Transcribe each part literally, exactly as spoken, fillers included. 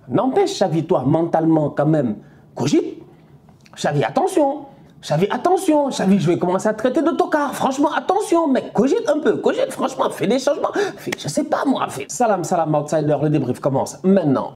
N'empêche, Xavi, toi, mentalement, quand même, cogite. Xavi, attention. Xavi, attention. Xavi, je vais commencer à traiter de tocard. Franchement, attention, mec. Cogite un peu. Cogite, franchement. Fais des changements. Fais, je sais pas, moi. Fais. Salam, salam, outsider. Le débrief commence maintenant.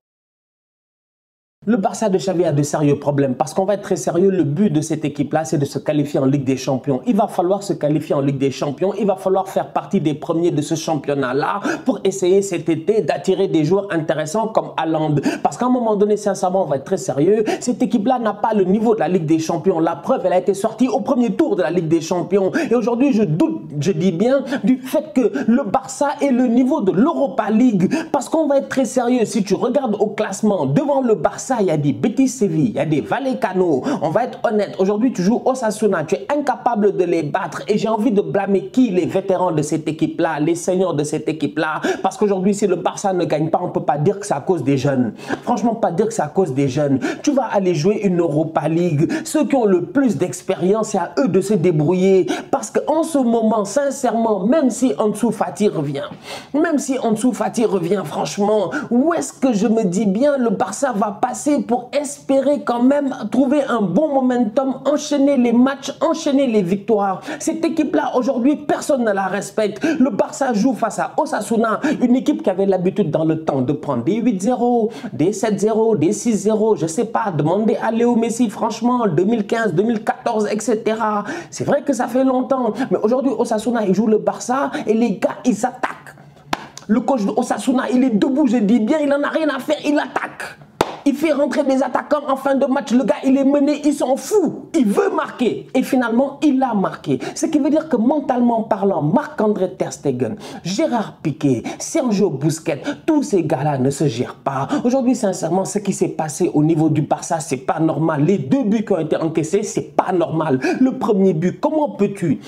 Le Barça de Xavi a de sérieux problèmes parce qu'on va être très sérieux. Le but de cette équipe-là, c'est de se qualifier en Ligue des Champions. Il va falloir se qualifier en Ligue des Champions. Il va falloir faire partie des premiers de ce championnat-là pour essayer cet été d'attirer des joueurs intéressants comme Haaland. Parce qu'à un moment donné, sincèrement, on va être très sérieux. Cette équipe-là n'a pas le niveau de la Ligue des Champions. La preuve, elle a été sortie au premier tour de la Ligue des Champions. Et aujourd'hui, je doute, je dis bien, du fait que le Barça ait le niveau de l'Europa League. Parce qu'on va être très sérieux. Si tu regardes au classement, devant le Barça, il y a des Betis Séville, il y a des Vallecano. On va être honnête. Aujourd'hui, tu joues Osasuna, tu es incapable de les battre. Et j'ai envie de blâmer qui? Les vétérans de cette équipe-là, les seniors de cette équipe-là. Parce qu'aujourd'hui, si le Barça ne gagne pas, on ne peut pas dire que c'est à cause des jeunes. Franchement, pas dire que c'est à cause des jeunes. Tu vas aller jouer une Europa League. Ceux qui ont le plus d'expérience, c'est à eux de se débrouiller. Parce qu'en ce moment, sincèrement, même si Ansu Fati revient, même si Ansu Fati revient, franchement, où est-ce que je me dis bien le Barça va passer pour espérer quand même trouver un bon momentum, enchaîner les matchs, enchaîner les victoires. Cette équipe-là, aujourd'hui, personne ne la respecte. Le Barça joue face à Osasuna, une équipe qui avait l'habitude dans le temps de prendre des huit zéro, des sept zéro, des six zéro, je sais pas, demander à Léo Messi, franchement, deux mille quinze, deux mille quatorze, et cetera. C'est vrai que ça fait longtemps, mais aujourd'hui, Osasuna, il joue le Barça et les gars, ils s'attaquent. Le coach de Osasuna, il est debout, je dis bien, il n'en a rien à faire, il attaque. Il fait rentrer des attaquants en fin de match. Le gars, il est mené, il s'en fout. Il veut marquer. Et finalement, il a marqué. Ce qui veut dire que mentalement parlant, Marc-André Ter Stegen, Gérard Piqué, Sergio Busquets, tous ces gars-là ne se gèrent pas. Aujourd'hui, sincèrement, ce qui s'est passé au niveau du Barça, c'est pas normal. Les deux buts qui ont été encaissés, c'est pas normal. Le premier but, comment peux-tu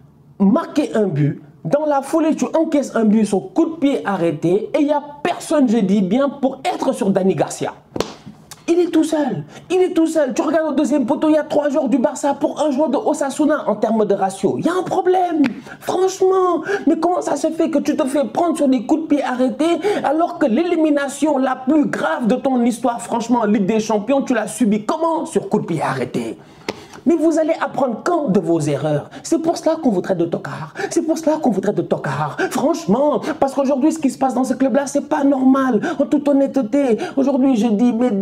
marquer un but? Dans la foulée, tu encaisses un but sur coup de pied arrêté et il n'y a personne, je dis bien, pour être sur Dani Garcia. Il est tout seul. Il est tout seul. Tu regardes au deuxième poteau, il y a trois joueurs du Barça pour un joueur de Osasuna en termes de ratio. Il y a un problème. Franchement. Mais comment ça se fait que tu te fais prendre sur des coups de pied arrêtés alors que l'élimination la plus grave de ton histoire, franchement, en Ligue des Champions, tu l'as subie comment? Sur coup de pied arrêté. Mais vous allez apprendre quand de vos erreurs? C'est pour cela qu'on vous traite de tocard. C'est pour cela qu'on vous traite de tocard. Franchement, parce qu'aujourd'hui, ce qui se passe dans ce club-là, c'est pas normal. En toute honnêteté, aujourd'hui, je dis, mais,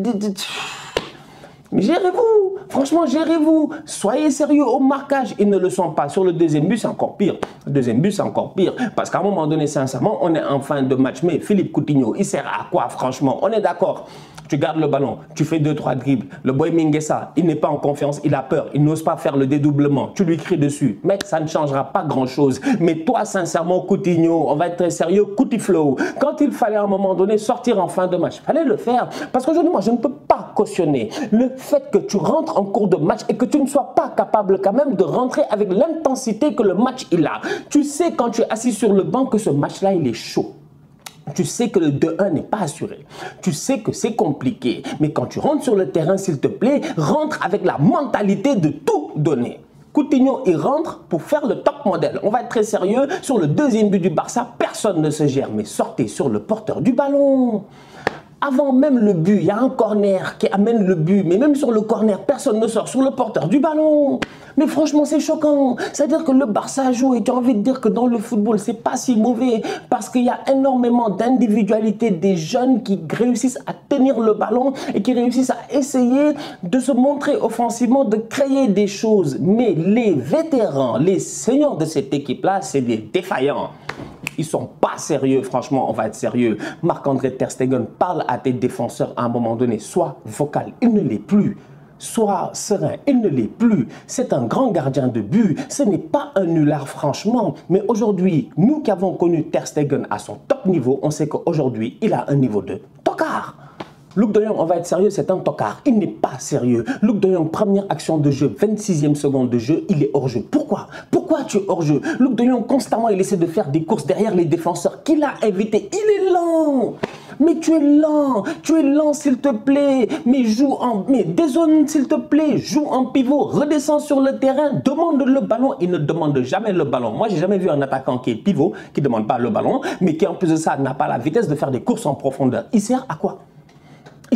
mais gérez-vous. Franchement, gérez-vous. Soyez sérieux au marquage. Ils ne le sont pas. Sur le deuxième but, c'est encore pire. Le deuxième but, c'est encore pire. Parce qu'à un moment donné, sincèrement, on est en fin de match. Mais Philippe Coutinho, il sert à quoi, franchement? On est d'accord. Tu gardes le ballon, tu fais deux trois dribbles. Le boy Mingueza, il n'est pas en confiance, il a peur, il n'ose pas faire le dédoublement. Tu lui cries dessus. Mec, ça ne changera pas grand-chose. Mais toi, sincèrement, Coutinho, on va être très sérieux, Coutiflow. Quand il fallait à un moment donné sortir en fin de match, il fallait le faire. Parce qu'aujourd'hui, moi, je ne peux pas cautionner le fait que tu rentres en cours de match et que tu ne sois pas capable quand même de rentrer avec l'intensité que le match il a. Tu sais quand tu es assis sur le banc que ce match-là, il est chaud. Tu sais que le deux un n'est pas assuré. Tu sais que c'est compliqué. Mais quand tu rentres sur le terrain, s'il te plaît, rentre avec la mentalité de tout donner. Coutinho, il rentre pour faire le top modèle. On va être très sérieux. Sur le deuxième but du Barça, personne ne se gère. Mais sortez sur le porteur du ballon. Avant même le but, il y a un corner qui amène le but. Mais même sur le corner, personne ne sort sur le porteur du ballon. Mais franchement, c'est choquant. C'est-à-dire que le Barça joue et tu as envie de dire que dans le football, c'est pas si mauvais. Parce qu'il y a énormément d'individualité des jeunes qui réussissent à tenir le ballon et qui réussissent à essayer de se montrer offensivement, de créer des choses. Mais les vétérans, les seniors de cette équipe-là, c'est des défaillants. Ils sont pas sérieux, franchement, on va être sérieux. Marc-André Ter Stegen, parle à tes défenseurs à un moment donné. Sois vocal, il ne l'est plus. Sois serein, il ne l'est plus. C'est un grand gardien de but. Ce n'est pas un nulard, franchement. Mais aujourd'hui, nous qui avons connu Ter Stegen à son top niveau, on sait qu'aujourd'hui, il a un niveau de tocard. Luc de Jong, on va être sérieux, c'est un tocard. Il n'est pas sérieux. Luc de Jong, première action de jeu, vingt-sixième seconde de jeu, il est hors jeu. Pourquoi? Pourquoi tu es hors jeu? Luc de Jong, constamment, il essaie de faire des courses derrière les défenseurs qu'il a invités. Il est lent. Mais tu es lent, tu es lent s'il te plaît, mais joue en... Mais dézone s'il te plaît, joue en pivot, redescends sur le terrain, demande le ballon. Il ne demande jamais le ballon. Moi, j'ai jamais vu un attaquant qui est pivot, qui ne demande pas le ballon, mais qui en plus de ça n'a pas la vitesse de faire des courses en profondeur. Il sert à quoi? Il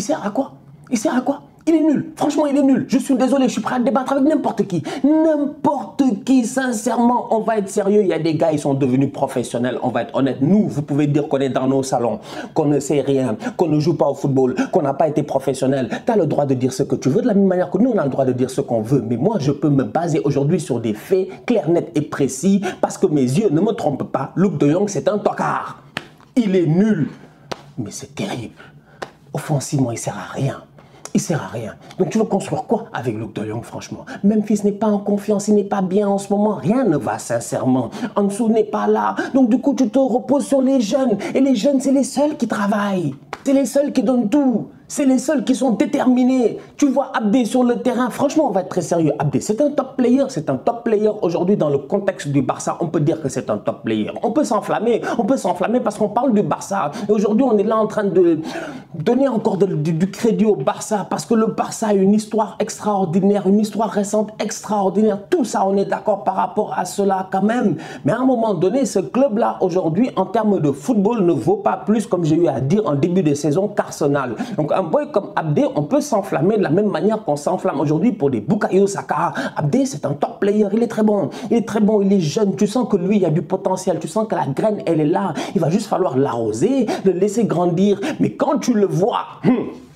Il sert à quoi? Il sert à quoi? Il est nul. Franchement, il est nul. Je suis désolé, je suis prêt à débattre avec n'importe qui. N'importe qui, sincèrement, on va être sérieux. Il y a des gars, ils sont devenus professionnels. On va être honnête. Nous, vous pouvez dire qu'on est dans nos salons, qu'on ne sait rien, qu'on ne joue pas au football, qu'on n'a pas été professionnel. Tu as le droit de dire ce que tu veux de la même manière que nous, on a le droit de dire ce qu'on veut. Mais moi, je peux me baser aujourd'hui sur des faits clairs, nets et précis parce que mes yeux ne me trompent pas. Luc de Jong, c'est un tocard. Il est nul. Mais c'est terrible. Offensivement, il ne sert à rien. Il ne sert à rien. Donc tu veux construire quoi avec Luc de Jong, franchement? Memphis n'est pas en confiance, il n'est pas bien en ce moment. Rien ne va sincèrement. Ansu n'est pas là. Donc du coup, tu te reposes sur les jeunes. Et les jeunes, c'est les seuls qui travaillent. C'est les seuls qui donnent tout. C'est les seuls qui sont déterminés. Tu vois Abdé sur le terrain. Franchement, on va être très sérieux. Abdé, c'est un top player. C'est un top player aujourd'hui dans le contexte du Barça. On peut dire que c'est un top player. On peut s'enflammer. On peut s'enflammer parce qu'on parle du Barça. Et aujourd'hui, on est là en train de donner encore de, du, du crédit au Barça parce que le Barça a une histoire extraordinaire, une histoire récente extraordinaire. Tout ça, on est d'accord par rapport à cela quand même. Mais à un moment donné, ce club-là, aujourd'hui, en termes de football, ne vaut pas plus, comme j'ai eu à dire en début de saison, qu'Arsenal. Donc, un boy comme Abdé, on peut s'enflammer de la même manière qu'on s'enflamme aujourd'hui pour des Bukayo Saka. Abdé, c'est un top player, il est très bon, il est très bon, il est jeune, tu sens que lui, il y a du potentiel, tu sens que la graine, elle est là, il va juste falloir l'arroser, le laisser grandir, mais quand tu le vois, hum,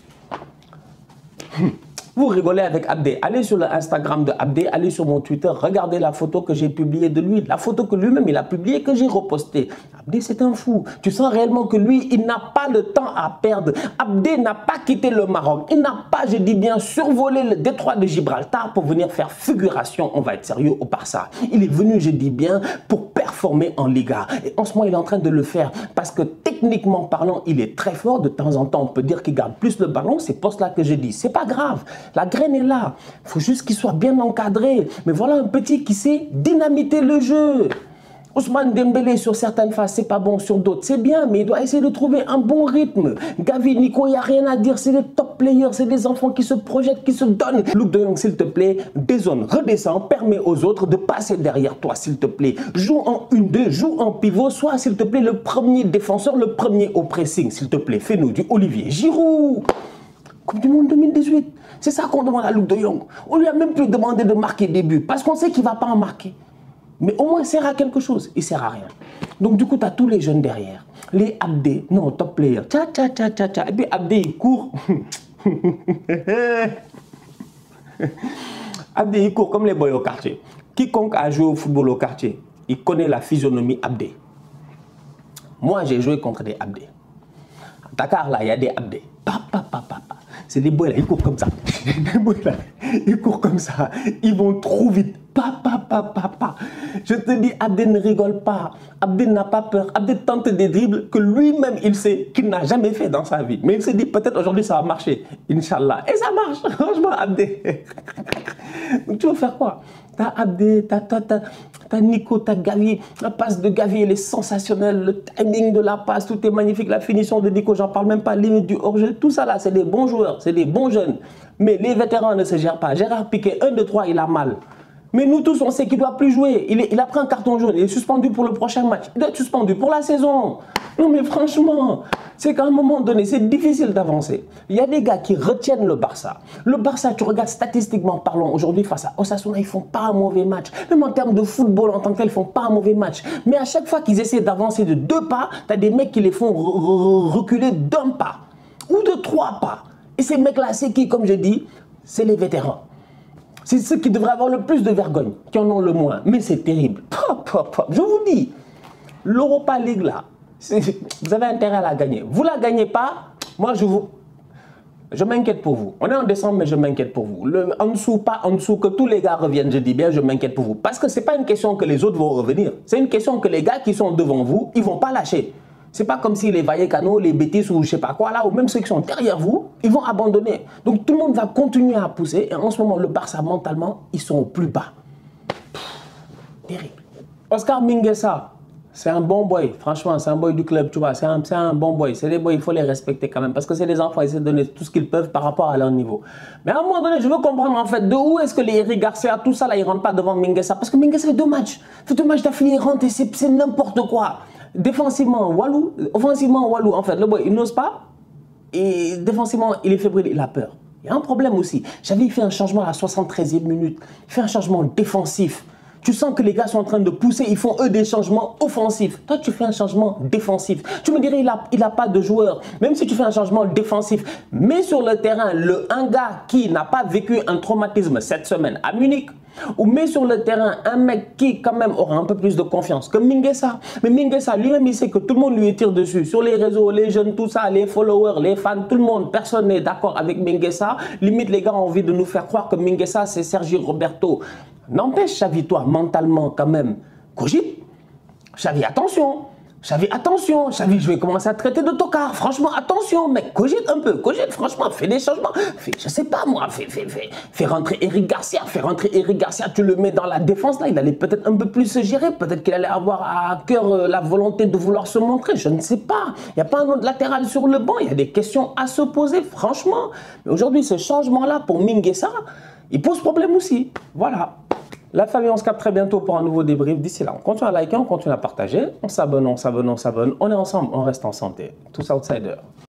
hum, vous rigolez avec Abdé. Allez sur le Instagram de Abdé, allez sur mon Twitter, regardez la photo que j'ai publiée de lui, la photo que lui-même il a publiée, que j'ai repostée. Abdé, c'est un fou. Tu sens réellement que lui, il n'a pas le temps à perdre. Abdé n'a pas quitté le Maroc. Il n'a pas, je dis bien, survolé le détroit de Gibraltar pour venir faire figuration, on va être sérieux, au Barça. Il est venu, je dis bien, pour performer en Liga. Et en ce moment, il est en train de le faire parce que techniquement parlant, il est très fort. De temps en temps, on peut dire qu'il garde plus le ballon. C'est pour cela que je dis, c'est pas grave. La graine est là. Il faut juste qu'il soit bien encadré. Mais voilà un petit qui sait dynamiter le jeu. Ousmane Dembélé sur certaines phases, c'est pas bon, sur d'autres, c'est bien, mais il doit essayer de trouver un bon rythme. Gavi, Nico, il n'y a rien à dire, c'est des top players, c'est des enfants qui se projettent, qui se donnent. Luc de Jong, s'il te plaît, dézone, redescends, permets aux autres de passer derrière toi, s'il te plaît. Joue en une deux, joue en pivot, sois, s'il te plaît, le premier défenseur, le premier au pressing, s'il te plaît. Fais-nous du Olivier Giroud. Coupe du Monde deux mille dix-huit. C'est ça qu'on demande à Luc de Jong. On lui a même plus demandé de marquer des buts, parce qu'on sait qu'il ne va pas en marquer. Mais au moins, il sert à quelque chose. Il ne sert à rien. Donc, du coup, tu as tous les jeunes derrière. Les Abdé, non, top player. Tcha, tcha, tcha, tcha, tcha. Et puis, Abdé, il court. Abdé, il court comme les boys au quartier. Quiconque a joué au football au quartier, il connaît la physionomie Abdé. Moi, j'ai joué contre des Abdé. À Dakar, là, il y a des Abdé. Papa, papa, papa. C'est des boys là, ils courent comme ça. Les boys là, ils courent comme ça. Ils vont trop vite. Papa, papa, papa. Je te dis, Abdé ne rigole pas. Abdé n'a pas peur. Abdé tente des dribbles que lui-même, il sait qu'il n'a jamais fait dans sa vie. Mais il se dit, peut-être aujourd'hui, ça va marcher. Inch'Allah. Et ça marche. Franchement, Abdé. Donc, tu veux faire quoi? T'as Abdé, t'as T'as Nico, t'as Gavi, la passe de Gavi, elle est sensationnelle, le timing de la passe, tout est magnifique, la finition de Nico, j'en parle même pas, limite du hors-jeu, tout ça là, c'est des bons joueurs, c'est des bons jeunes. Mais les vétérans ne se gèrent pas. Gérard Piqué, un, deux, trois, il a mal. Mais nous tous, on sait qu'il ne doit plus jouer. Il, est, il a pris un carton jaune, il est suspendu pour le prochain match. Il doit être suspendu pour la saison. Non mais franchement, c'est qu'à un moment donné, c'est difficile d'avancer. Il y a des gars qui retiennent le Barça. Le Barça, tu regardes statistiquement parlant, aujourd'hui face à Osasuna, ils ne font pas un mauvais match. Même en termes de football en tant que tel, ils ne font pas un mauvais match. Mais à chaque fois qu'ils essaient d'avancer de deux pas, tu as des mecs qui les font reculer d'un pas ou de trois pas. Et ces mecs-là, c'est qui, comme je dis, c'est les vétérans. C'est ceux qui devraient avoir le plus de vergogne, qui en ont le moins. Mais c'est terrible. Pop, pop, pop. Je vous dis, l'Europa League, là, vous avez intérêt à la gagner. Vous ne la gagnez pas, moi, je vous... Je m'inquiète pour vous. On est en décembre, mais je m'inquiète pour vous. Le, en dessous, pas en dessous, que tous les gars reviennent, je dis bien, je m'inquiète pour vous. Parce que ce n'est pas une question que les autres vont revenir. C'est une question que les gars qui sont devant vous, ils ne vont pas lâcher. Ce n'est pas comme si les Vallecano, les Betis ou je ne sais pas quoi, là, ou même ceux qui sont derrière vous, ils vont abandonner. Donc tout le monde va continuer à pousser. Et en ce moment, le Barça, mentalement, ils sont au plus bas. Pff, terrible. Oscar Mingueza, c'est un bon boy. Franchement, c'est un boy du club, tu vois. C'est un, un bon boy. C'est des boys, il faut les respecter quand même. Parce que c'est des enfants, ils essaient de donner tout ce qu'ils peuvent par rapport à leur niveau. Mais à un moment donné, je veux comprendre en fait, de où est-ce que les Eric Garcia, tout ça, là, ils ne rentrent pas devant Mingueza. Parce que Mingueza fait deux matchs. Fait deux matchs d'affilée, il rentre et c'est n'importe quoi. Défensivement, Walou, offensivement, Walou, en fait, le boy, il n'ose pas. et défensivement, il est fébrile, il a peur. Il y a un problème aussi. Xavi fait un changement à la soixante-treizième minute. Il fait un changement défensif. Tu sens que les gars sont en train de pousser, ils font eux des changements offensifs. Toi, tu fais un changement défensif. Tu me dirais, il n'a il a pas de joueur. Même si tu fais un changement défensif, mets sur le terrain le, un gars qui n'a pas vécu un traumatisme cette semaine à Munich, ou mets sur le terrain un mec qui quand même aura un peu plus de confiance que Mingueza. Mais Mingueza, lui-même, il sait que tout le monde lui tire dessus. Sur les réseaux, les jeunes, tout ça, les followers, les fans, tout le monde, personne n'est d'accord avec Mingueza. Limite, les gars ont envie de nous faire croire que Mingueza, c'est Sergi Roberto. N'empêche, Xavi, toi, mentalement, quand même, cogite. Xavi, attention. Xavi, attention. Xavi, je vais commencer à traiter de tocard. Franchement, attention, mec, cogite un peu. Cogite, franchement, fais des changements. Fais, je sais pas, moi, fais, fais, fais, fais rentrer Eric Garcia. Fais rentrer Eric Garcia, tu le mets dans la défense, là. Il allait peut-être un peu plus se gérer. Peut-être qu'il allait avoir à cœur euh, la volonté de vouloir se montrer. Je ne sais pas. Il n'y a pas un autre latéral sur le banc. Il y a des questions à se poser, franchement. Mais aujourd'hui, ce changement-là pour Mingueza, il pose problème aussi. Voilà. La famille, on se capte très bientôt pour un nouveau débrief. D'ici là, on continue à liker, on continue à partager. On s'abonne, on s'abonne, on s'abonne. On est ensemble, on reste en santé. Tous outsiders.